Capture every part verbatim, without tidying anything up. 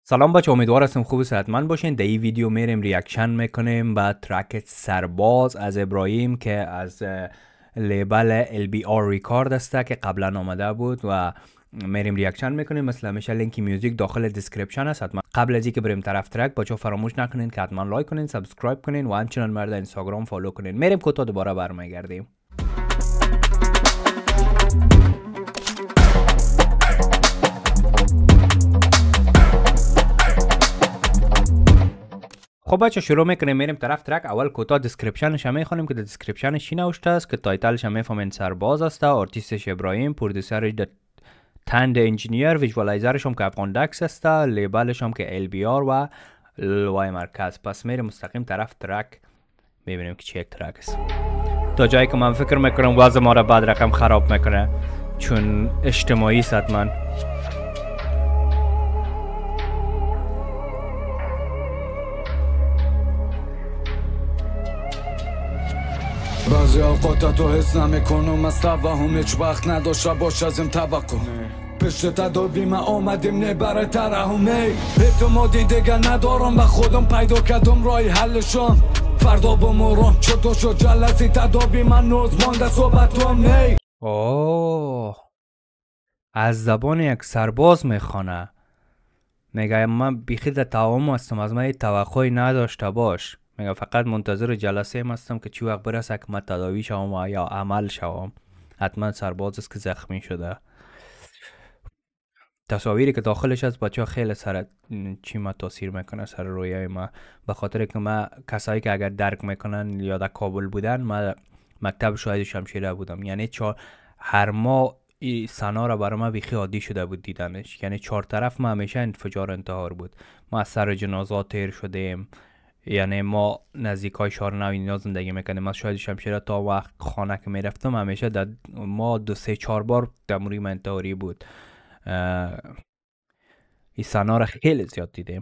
سلام بچه، امیدوار هستم خوب و صحتمند باشین. در این ویدیو میریم ریاکشن میکنیم به ترک سرباز از ابراهیم که از لیبل ال بی آر ریکارد است که قبلا آمده بود و میریم ریاکشن میکنیم. مثل همیشه لینک میوزیک داخل دیسکریپشن است. حتما قبل از اینکه بریم طرف ترک بچه فراموش نکنین که حتما لایک کنین، سابسکرایب کنین و همچنین مرد اینستاگرام فالو کنین. میریم کوتا دوباره برمیگردیم. خب بچه شروع میکنیم، میریم طرف ترک. اول کوتاه دیسکریپشنش هم میخونیم که در دیسکریپشنش چی نوشته است که تایتلش هم میفهمین سرباز است، آرتیستش ابراهیم، پرودوسرش د تند انجینیر، ویژوالایزرش هم که افغان دکس است، لیبلش هم که ال بی آر و لوای مرکز. پس میریم مستقیم طرف ترک ببینیم که چه یک ترک است. تا جایی که من فکر میکنم وضع ما را بعد رقم خراب میکنه چون اجتماعی است. حتما بعضی اوقات تو حس نمیکنم از توهم هیچ وقت نداشته باش ازم توقع پشت تداویم آمدیم نبره ترحمه اعتمادی دیگه ندارم به خودم پیدا کردم رای حلشان فردا بمرم چطور شد جلسی تداوی من نوز مانده صحبتم نی. اوه از زبان یک سرباز میخوانه، میگه من بیخی در توهم هستم، از من توقعی نداشته باش. میگه فقط منتظر جلسه ام هستم که چی وقت برسه که من تداوی شوم یا عمل شوم. حتما سرباز است که زخمی شده. تصاویری که داخلش از بچه ها خیلی سر چی ما تاثیر میکنه سر رویای ما، به خاطر که ما کسایی که اگر درک میکنن یا در کابل بودن، ما مکتب شاهد شمشیره بودم، یعنی چهار هر ماه این سنا را برای ما بیخی عادی شده بود دیدنش. یعنی چهار طرف ما همیشه انفجار انتحار بود. ما از سر جنازات تیر شدیم، یعنی ما نزدیکای شهر نو اینا زندگی میکنیم. از شاید شمشیره تا وقت خانه که میرفتم همیشه در ما دو سه چهار بار دموری منطقی بود. این سنا را خیلی زیاد دیدیم.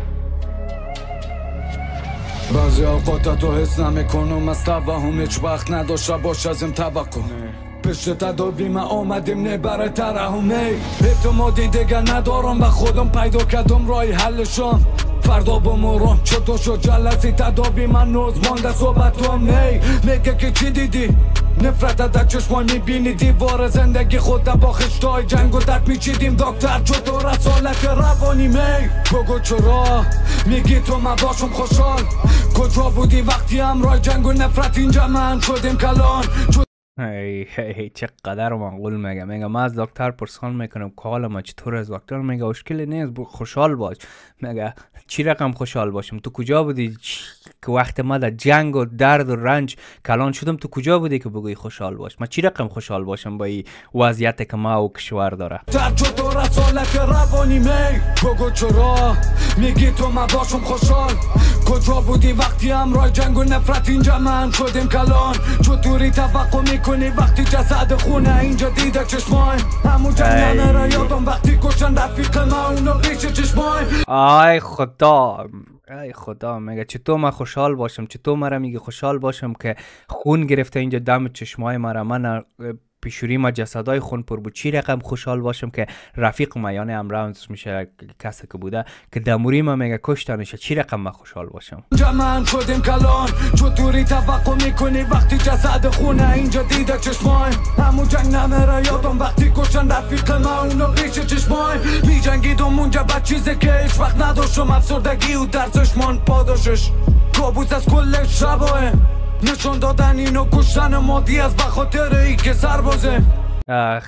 بعضی اوقات تو حس نمیکنم از توهم هیچ وقت نداشته باش ازم توقع پشت تداویم آمدیم نبره ترحمه اعتمادی دیگه ندارم به خودم پیدا کردم رای حلشان فردا بمرم چطور شد جلسی تداوی من نوز مانده صحبتم نی. میگه که چی دیدی نفرت در چشمان میبینی دیوار زندگی خود با خشتای جنگ و درد میچیدیم. دکتر چطور از حالت روانی می بگو چرا میگی تو من باشم خوشحال کجا بودی وقتی همراه جنگ و نفرت اینجا من شدیم کلان. هی هی چقدر معقول میگه. میگه من از دکتر پرسان میکنم که حالا ما چطور از دکتر؟ میگه مشکلی نیست خوشحال باش. میگه چی رقم خوشحال باشم؟ تو کجا بودی که وقت ما در جنگ و درد و رنج کلان شدم؟ تو کجا بودی که بگوی خوشحال باش؟ ما چی رقم خوشحال باشم با این وضعیت که ما و کشور داره؟ در چطور از حالت روانی می بگو چرا میگی تو من باشم خوشحال کجا بودی وقتی همراه جنگ و نفرت اینجا من شدیم کلان. چطوری توقع میکنی وقتی جسد خونه اینجا دیده چشمای همون جنگ نمیره یادم وقتی کشن رفیق ما اونو ریشه چشمای. آی خدا ای خدا. میگه چطور من خوشحال باشم؟ چطور مرا میگه خوشحال باشم که خون گرفته اینجا دم چشمای مرا؟ من پیشوری ما جسدای خون پر بود. چی رقم خوشحال باشم که رفیق ما یعنی امراوز میشه کسی که بوده که دموری ما میگه کشتنشه؟ چی رقم من خوشحال باشم؟ جمعن شدیم کلان چطوری توقع میکنی وقتی جسد خونه اینجا دیده چشمای همون جنگ نمیره یادم وقتی کشن رفیق ما اونو ریشه چشمای میجنگیدم اونجا با چیزی که هیچ وقت نداشتم افسردگی و درسش من پاداشش کابوس از کل شبای نشان دادن اینو کشتن مادی از بخاطر ای که سربازه. اخ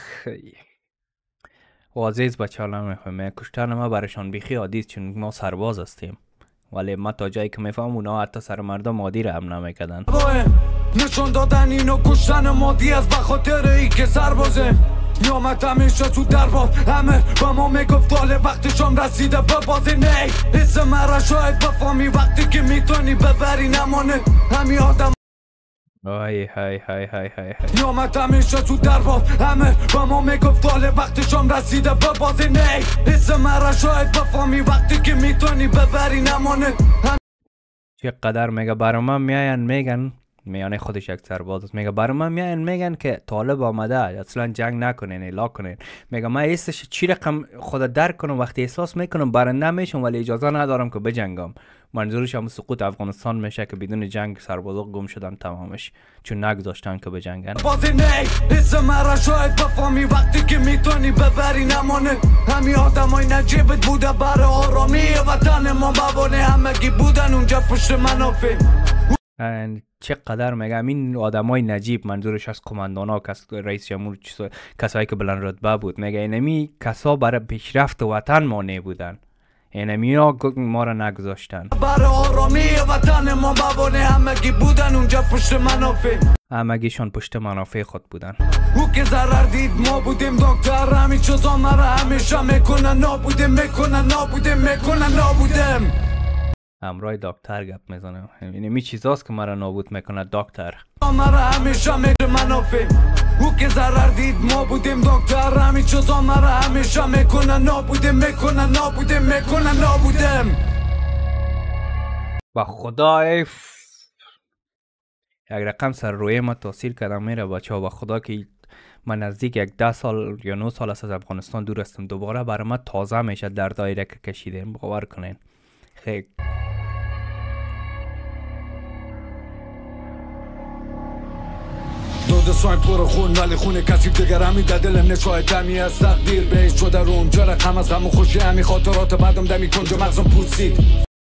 عزیز بچه ها نمیخوایم کشتن ما برشان بیخی عادی چون ما سرباز هستیم، ولی ما تا جایی که میفهم اونا حتی سر مردم عادی رو هم نمیکردن. نشان دادن اینو کشتن مادی از بخاطر ای که سربازه نیامد همیشه تو دربار همه با ما میگفت داله وقتشان رسیده به بازی نی حس مرا شاید بفهمی وقتی که میتونی ببری نمانه همین آدم. های های های های های نیامد همیشه تو دربار همه با ما میگفت داله وقتشان رسیده به بازی نی حس مرا شاید بفهمی وقتی که میتونی ببری نمانه. چقدر میگه برای من میاین میگن میانه خودش یک سرباز است. میگه برای من میان میگن که طالب آمده اصلا جنگ نکنین الا کنین. میگه من ایستش چی رقم خود درک کنم وقتی احساس میکنم برنده میشم ولی اجازه ندارم که بجنگم. منظورش هم سقوط افغانستان میشه که بدون جنگ سربازا گم شدن تمامش چون نگذاشتن که بجنگن. بازی نی اسم مرا شاید بفهمی وقتی که میتونی ببری نمانه. همین آدمای نجیبت بوده برای آرامی وطن ما بوانه همگی بودن اونجا پشت منافع. چقدر میگم این آدمای نجیب منظورش از قماندانا کس رئیس جمهور کسایی که بلند رتبه بود میگه اینمی کسا برای پیشرفت وطن مانع بودن اینمی ها ما را نگذاشتن برای آرامی وطن ما بوانه همگی بودن اونجا پشت منافع. همگیشان پشت منافع خود بودن. او که ضرر دید ما بودیم دکتر همین چیزا مرا همیشه میکنن نابودیم میکنن نابودیم میکنن نابودیم. همراه دکتر گپ میزنه اینمی چیزاست که مرا نابود میکنه دکتر. مرا همیشه میکنه منافع. او که ضرر دید ما بودیم دکتر همین چیزا مرا همیشه میکنن نابودیم میکنن نابودیم میکنن نابودیم. با خدای یک رقم سر روی ما تاثیر کردم میره بچه ها. با خدا که من نزدیک یک ده سال یا نه سال از افغانستان دور هستم دوباره برای من تازه میشه در دایره که کشیدیم باور کنین. خیلی دو ساین پر خون ولی خون کسی دیگر همی در دلم نشای دمی از تقدیر بهش شده روم جا رقم از غم و خوشی همی خاطرات بعدم دمی کنجا مغزم پوسید.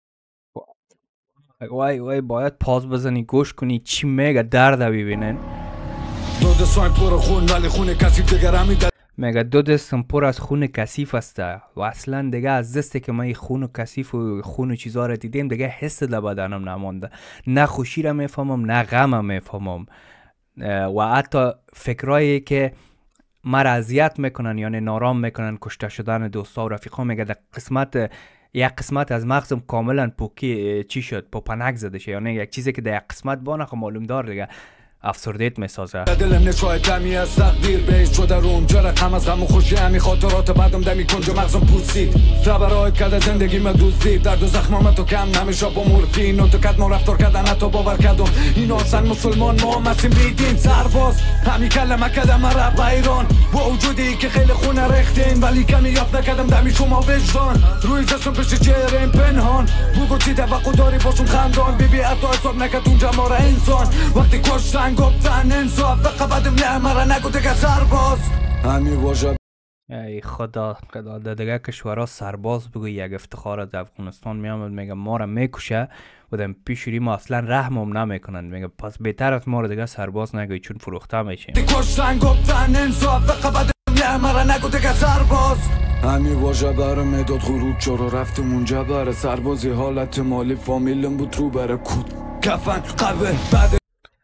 وای وای باید پاز بزنی گوش کنی چی میگه درد ببینن. دو ساین پر خون ولی خون کسی دیگر همی در میگه دو دستم پر از خون کثیف است و اصلا دیگه از دستی که من خون و کثیف و خون و چیزا رو دیدم دیگه حس در بدنم نمونده. نه خوشی رو میفهمم نه غمم میفهمم و حتی فکرایی که مرا اذیت میکنن یعنی نارام میکنن کشته شدن دوستا و رفیقا میگه در قسمت یک قسمت از مغزم کاملا پوکی چی شد پوپنک زده شه یعنی یک چیزی که در یک قسمت با نخو معلوم دار دیگه افسردهت میسازه. دلم نشای دمی از تقدیر بهش شده روم جا رقم از غم و خوشی همی خاطرات بعدم دمی کنجا مغزم پوسید. ربرایت کرده زندگی من دوستی درد و زخمام تو کم نمیشه با مورفین و تو کد ما رفتار کردن حتی باور کردم این آسان مسلمان ما مسیم بیدین سرباز همی کلمه کدم مرا بیران با وجودی که خیلی خونه رختین ولی کمی یافت نکردم دمی شما وجدان روی زشم پشت چهرم پنهان بگو چی توقع داری باشم خندان بیبی حتی حساب نکد اونجا ما را انسان وقتی کشتن گفتن انصاف فقط نه مرا نگو دیگه سرباز همی واجب. ای خدا خدا دیگه کشورها سرباز بگو یک افتخار از افغانستان میامد میگه ما را میکشه و در پیشوری ما اصلا رحمم نمیکنن میگه پس بهتر از ما را دیگه سرباز نگوی چون فروخته میشیم. کشتن گفتن انصاف فقط نه مرا نگو دیگه سرباز همی واجه بره مداد غروب چرا رفتم اونجا بره سربازی حالت مالی فامیلم بود رو بره کود کفن قبل بعد.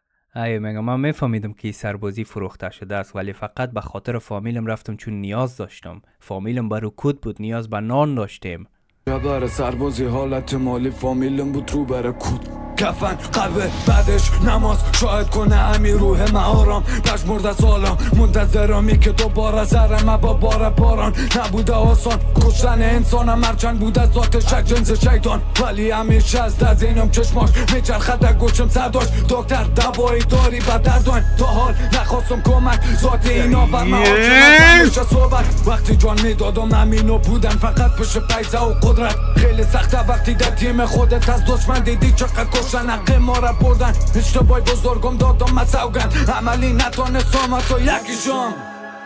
ای میگم من میفهمیدم که سربازی فروخته شده است ولی فقط به خاطر فامیلم رفتم چون نیاز داشتم. فامیلم برو کود بود نیاز به نان داشتیم. بره سربازی حالت مالی فامیلم بود رو بره کود کفن قبل بعدش نماز شاید کنه همی روح معارم پش مرده سالم منتظرمی که دوباره زرمه با بار باران نبوده آسان کشتن انسانم مرچند بوده ذات شک جنس شیطان ولی همیشه از دزینم چشماش میچرخد در گوشم صداش دکتر دوایی داری با دردان تا حال نخواستم کمک ذات اینا بر معاجمت همیشه صحبت وقتی جان میدادم همینو بودن فقط پش پیزه و قدرت خیلی سخته وقتی در تیم خودت از دشمن دیدی چقدر کشتن حق ما را بردن اشتباه بزرگم دادم من سوگند عملی نتانستم تو یکیشم.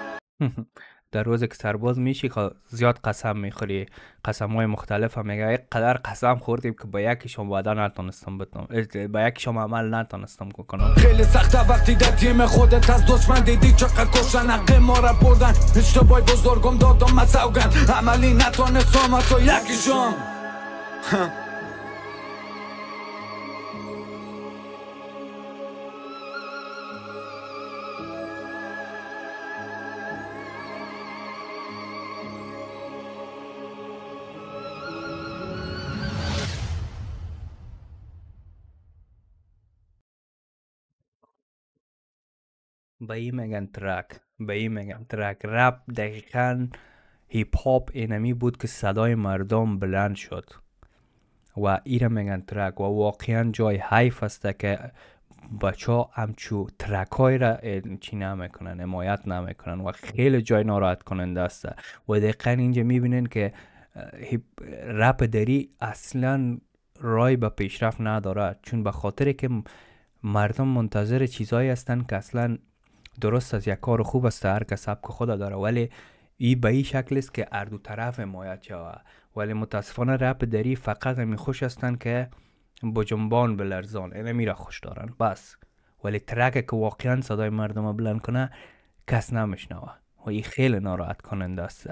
در روز که سرباز میشی زیاد قسم میخوری قسم های مختلف هم میگه یک قدر قسم خوردیم که با یکیشم وعده نتانستم بتونم با یکیشم عمل نتانستم کنم. خیلی سخته وقتی در تیم خودت از دشمن دیدی چقدر کشتن حق ما را بردن اشتباه بزرگم دادم من سوگند عملی نتانستم تو یکیشم. به این میگن ترک به این میگن ترک رپ دقیقا هیپ هاپ اینمی بود که صدای مردم بلند شد و ایره میگن ترک و واقعا جای حیف است که بچه ها همچو ترک های را چی نمیکنن، حمایت نمیکنن و خیلی جای ناراحت کننده است. و دقیقا اینجا میبینن که رپ دری اصلا رای به پیشرفت نداره، چون به خاطر که مردم منتظر چیزایی هستن که اصلا درست از یک کار خوب است، هر کس سبک خود داره، ولی این به این شکل است که هر دو طرف حمایت شوه. ولی متاسفانه رپ دری فقط همین خوش هستن که با جنبان بلرزان، اینه میره خوش دارن بس. ولی ترک که واقعا صدای مردم بلند کنه کس نمیشنوه و این خیلی ناراحت کننده است.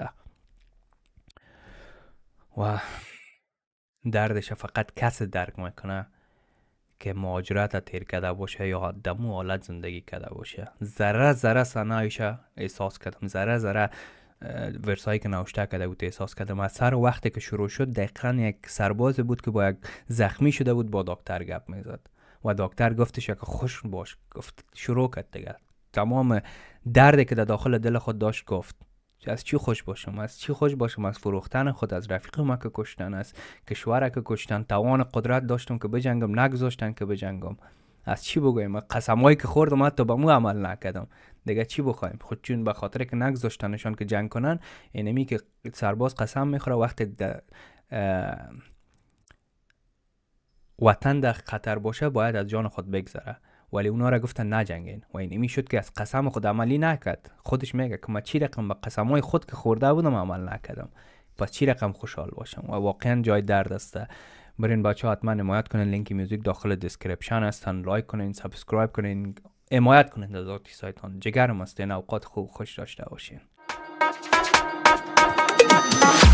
و دردش فقط کس درک میکنه که مهاجرت تیر کرده باشه یا دمو حالت زندگی کرده باشه. ذره ذره صنایش احساس کردم، ذره ذره ورسایی که نوشته کرده بود احساس کردم. از سر وقتی که شروع شد دقیقا یک سرباز بود که با یک زخمی شده بود با دکتر گپ میزد و دکتر گفتش که خوش باش، گفت شروع کرد دیگه تمام دردی که در داخل دل خود داشت گفت از چی خوش باشم، از چی خوش باشم، از فروختن خود، از رفیق ما که کشتن، از کشور که کشتن، توان قدرت داشتم که بجنگم نگذاشتن که بجنگم، از چی بگویم، قسمایی که خوردم حتی به مو عمل نکردم، دیگه چی بخوایم. خود چون به خاطر که نگذاشتنشان که جنگ کنن، اینمی که سرباز قسم میخوره وقتی وطن در خطر باشه باید از جان خود بگذره، ولی اونا را گفتن نجنگین و این می شد که از قسم خود عملی نکرد. خودش میگه که من چی رقم به قسمای خود که خورده بودم عمل نکردم، پس چی رقم خوشحال باشم. و واقعا جای درد است. برین بچه ها حتما حمایت کنین، لینک میوزیک داخل دیسکریپشن هستن، لایک کنین، سابسکرایب کنین، حمایت کنین از ذاتی سایتان. جگرم است، این اوقات خوب خوش داشته باشین.